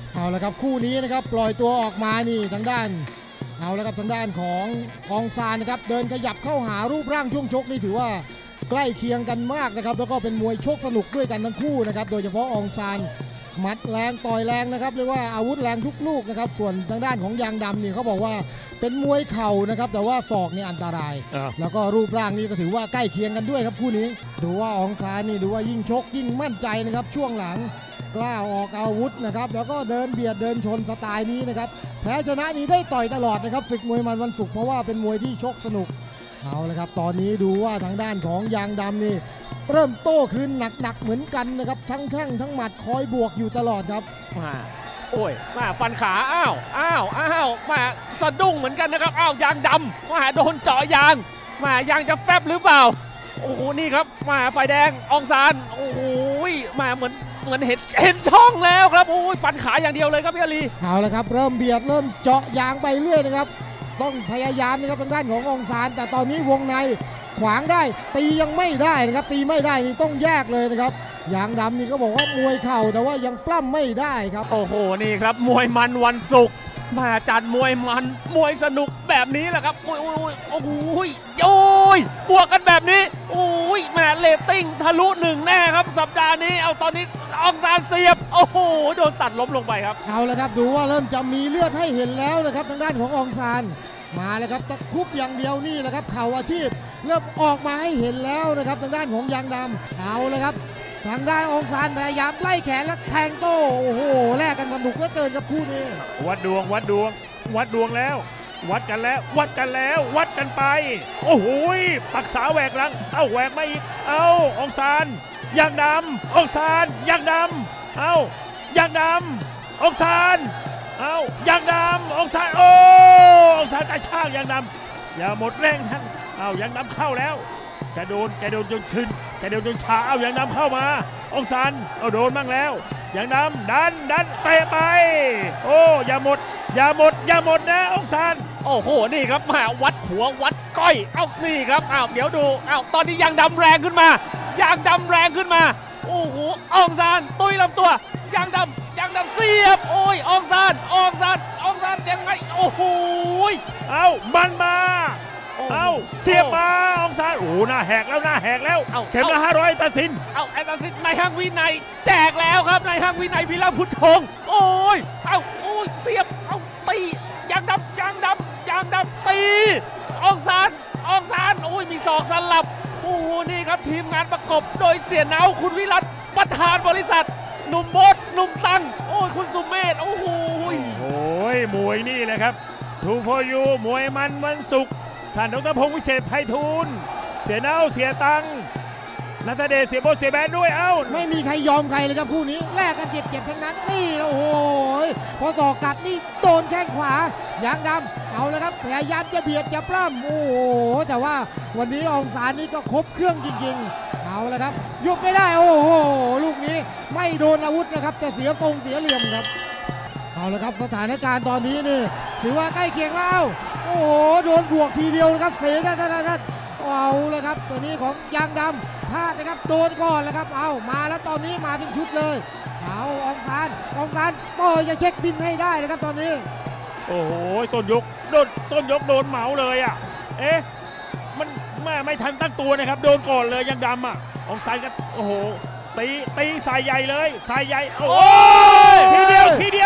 เอาละครับคู่นี้นะครับปล่อยตัวออกมานี่ทางด้านเอาละครับทางด้านของอองซานนะครับเดินขยับเข้าหารูปร่างช่วงชกนี่ถือว่าใกล้เคียงกันมากนะครับแล้วก็เป็นมวยชกสนุกด้วยกันทั้งคู่นะครับโดยเฉพาะอองซานหมัดแรงต่อยแรงนะครับเรียกว่าอาวุธแรงทุกลูกนะครับส่วนทางด้านของยางดำนี่เขาบอกว่าเป็นมวยเข่านะครับแต่ว่าศอกนี่อันตรายแล้วก็รูปร่างนี่ก็ถือว่าใกล้เคียงกันด้วยครับคู่นี้ดูว่าอองซานนี่ดูว่ายิ่งชกยิ่งมั่นใจนะครับช่วงหลังกล้าออกอาวุธนะครับแล้วก็เดินเบียดเดินชนสไตล์นี้นะครับแพ้ชนะนี้ได้ต่อยตลอดนะครับศึกมวยมันวันศุกร์เพราะว่าเป็นมวยที่ชกสนุกเอาละครับตอนนี้ดูว่าทางด้านของยางดำนี่เริ่มโต้คืนหนักๆเหมือนกันนะครับทั้งแข้งทั้งหมัดคอยบวกอยู่ตลอดครับมาโอ้ยมาฟันขาอ้าวมาสะดุ้งเหมือนกันนะครับอ้าวยางดำมาโดนเจาะยางมายางจะแฟบหรือเปล่าโอ้โหนี่ครับมาไฟแดงอองซานโอ้โหมาเหมือนเห็นช่องแล้วครับโอ้ยฟันขาอย่างเดียวเลยครับพี่อาลีเอาละครับเริ่มเบียดเริ่มเจาะยางไปเรื่อยนะครับต้องพยายามนะครับทางด้านของอองซานแต่ตอนนี้วงในขวางได้ตียังไม่ได้นะครับตีไม่ได้นี่ต้องแยกเลยนะครับยางดำนี่ก็บอกว่ามวยเข่าแต่ว่ายังปล้ำไม่ได้ครับโอ้โหนี่ครับมวยมันวันศุกร์มาจัดมวยมันมวยสนุกแบบนี้แหละครับโอ้ยโอ้โหโอ้ยบวกกันแบบนี้โอ้ยแหมเรตติ้งทะลุ1แน่ครับสัปดาห์นี้เอาตอนนี้อองซานเสียบโอ้โหโดนตัดล้มลงไปครับเอาละครับดูว่าเริ่มจะมีเลือดให้เห็นแล้วนะครับทางด้านของอองซานมาแล้วครับตะคุบอย่างเดียวนี่แหละครับเข่าอาชีพเริ่มออกมาให้เห็นแล้วนะครับทางด้านของยางดำเอาเลยครับทางด้านอองซานพยายามไล่แขนและแทงโต้โอ้โหแลกกันสนุกเหลือเกินกับคู่นี้วัดดวงแล้ววัดกันไปโอ้โหปักษาแหวกหลังเอ้าแหวกมาอีกเอ้าอองซานยางดำอองซานยางดำเอ้ายางดำอองซานเอ้ายางดำอองซานโอ้อองซานกระชากยางดำอย่าหมดแรงท่านเอ้ายางดำเข้าแล้วแกโดนจนชินแกโดนจนชาเอายางดำเข้ามาอองซานเอาโดนบ้างแล้วยางดำดันเตะไปโอ้อย่าหมดนะอองซานโอ้โหนี่ครับมาวัดหัววัดก้อยเอ้านี่ครับอ้าวเดี๋ยวดูอ้าวตอนนี้ยางดำแรงขึ้นมายางดำแรงขึ้นมาโอ้โหอองซานตุยลำตัวยางดำเสียบโอ้ยอองซานยังไงโอ้โหเอามันมาเอาเสียบมาอองซานโอ้หน้าแหกแล้วเข็มละ500ตัดสินเอาไอ้ตัดสินในห้างวินัยแจกแล้วครับในห้างวินัยพิลาพุทธงโอ้ยโอ้ยเสียบเอาตียางดำตีอองซานโอ้ยมีศอกสลับโอ้โหนี่ครับทีมงานประกบโดยเสียเนาคุณวิรัตประธานบริษัทหนุ่มโบดหนุ่มตังโอ้ยคุณสุเมธโอ้โหมวยนี่แหละครับทูโฟยูมวยมันวันศุกร์ท่านดรพงษ์วิเศษไพฑูรย์เสียเนาเสียตังนัทเดชเสียโบเสียแบนด้วยเอ้าไม่มีใครยอมใครเลยครับคู่นี้แลกกันเจ็บทั้งนั้นนี่โอ้โหพอต่อกลับนี่โดนแข้งขวายางดำเอาเลยครับพยายามจะเบียดจะปล้ำโอ้โหแต่ว่าวันนี้อองซานนี่ก็ครบเครื่องจริงๆเอาเลยครับหยุดไม่ได้โอ้โหลูกนี้ไม่โดนอาวุธนะครับจะเสียทรงเสียเหลี่ยมครับเอาละครับสถานการณ์ตอนนี้นี่ถือว่าใกล้เคียงแล้วโอ้โหโดนบวกทีเดียวนะครับเสียท่านเอาเลยครับตัวนี้ของยางดำพลาดนะครับโดนก่อนแล้วครับเอามาแล้วตอนนี้มาเป็นชุดเลยเอาอองซานโอ้ยจะเช็คบินให้ได้นะครับตอนนี้โอ้โหต้นยกโดนเหมาเลยอ่ะเอ๊ะมันไม่ทันตั้งตัวนะครับโดนก่อนเลยยางดำอ่ะอองซานก็โอ้โหตีสายใหญ่เลยสายใหญ่โอ้ยทีเดียว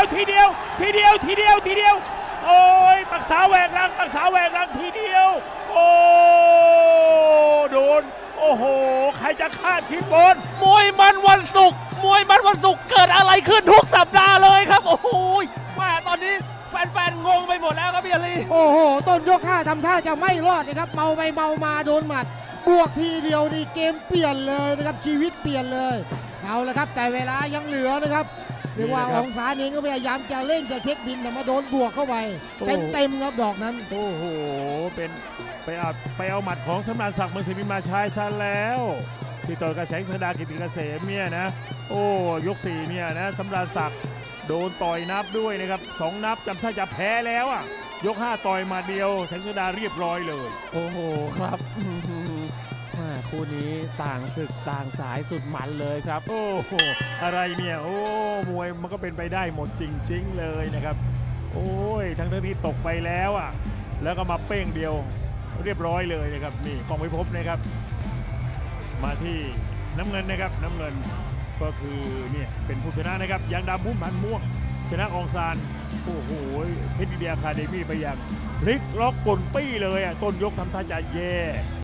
โอ้ยปักษาแหวกหลังทีเดียวโอ้โดนโอ้โหใครจะคาดคิดบนมวยมันวันศุกร์เกิดอะไรขึ้นทุกสัปดาห์เลยครับโอ้โหมาตอนนี้แฟนๆงงไปหมดแล้วครับพี่อาลีโอ้โหต้นยก5ทำท่าจะไม่รอดนะครับเมาไปเมามาโดนหมัดบวกทีเดียวนี่เกมเปลี่ยนเลยนะครับชีวิตเปลี่ยนเลยเอาละครับแต่เวลายังเหลือนะครับเรียกว่าอองซานเองก็พยายามจะเล่นจะเช็คบินแต่มาโดนบวกเข้าไปเต็มครับดอกนั้นโอ้โหเป็นไปเอาหมัดของสำราญศักดิ์เมืองศรีพิมพ์ชายซะแล้วที่ต่อยกับแสงสดากิติเกษมเนี่ยนะโอ้ยก4เนี่ยนะสำราญศักดิ์โดนต่อยนับด้วยนะครับ2 นับจำท่าจะแพ้แล้วอ่ะยก5ต่อยมาเดียวแสงสดาเรียบร้อยเลยโอ้โหครับคคู่นี้ต่างศึกต่างสายสุดมันเลยครับโอ้โหอะไรเนี่ยโอ้มวยมันก็เป็นไปได้หมดจริงๆเลยนะครับโอ้ยทั้งที่ตกไปแล้วอ่ะแล้วก็มาเป้งเดียวเรียบร้อยเลยนะครับนี่กองพิภพนะครับมาที่น้ำเงินนะครับน้ำเงินก็คือเนี่ยเป็นผู้ชนะนะครับยางดำพุ่มพันธุ์ม่วงชนะอองซานโอ้โหเพชรวิทยาคาเดมี่ไปอย่างพลิกล็อกป่นปี้เลยอ่ะต้นยกทำท่าจะแย่